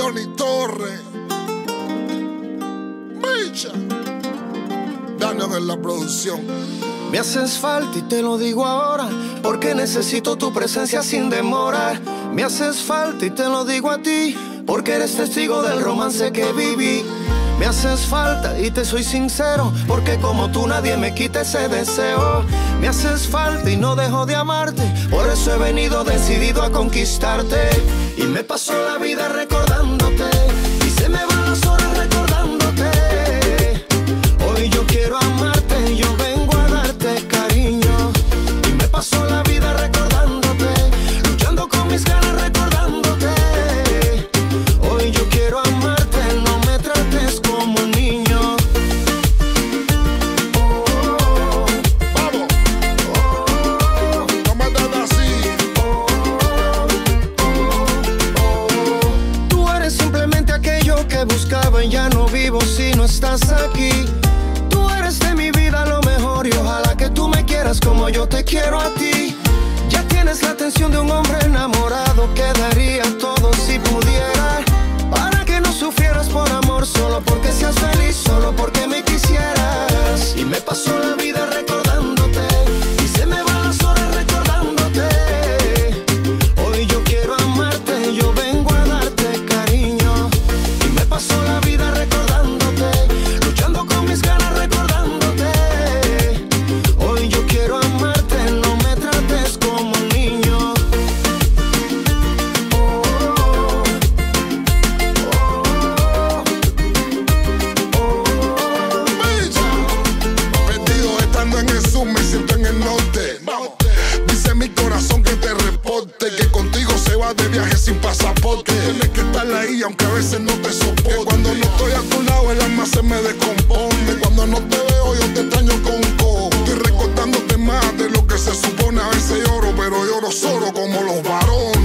Johnny Torres, Bicha, Daniel en la producción. Me haces falta y te lo digo ahora, porque necesito tu presencia sin demora. Me haces falta y te lo digo a ti, porque eres testigo del romance que viví. Me haces falta y te soy sincero, porque como tú nadie me quita ese deseo. Me haces falta y no dejo de amarte, por eso he venido decidido a conquistarte. Y me paso la vida recordándote, y se me van las horas recordándote. Hoy yo quiero amarte, yo vengo a darte cariño. Y me paso la vida recordándote, luchando con mis ganas recordándote. Hoy yo quiero amarte, no me trates como un niño. Vamos, no me trates así. Tú eres simplemente aquello que buscaba y ya no vivo si no estás aquí. Tú eres de mi vida lo mejor y ojalá que tú me quieras como yo te quiero a ti. Ya tienes la atención de un hombre enamorado que daría todo si pudiera, para que no sufrieras por amor, solo porque seas feliz, solo porque me quisieras. Y me paso la vida recordándote, y se me van las horas recordándote. Hoy yo quiero amarte, yo vengo a darte cariño. Y me paso la vida recordándote, luchando con mis ganas recordándote. Hoy yo quiero amarte, no me trates como un niño. Bicha, perdido estando en el sur, me siento en el norte. Vamos. Dice mi corazón que te reporte, que contigo se va de viaje sin pasaporte. Tienes que estar ahí aunque a veces no te soporte. Cuando no estoy a tu lado el alma se me descompone. Cuando no te veo yo te extraño con cojo. Estoy recordándote más de lo que se supone. A veces lloro pero lloro solo como los varones.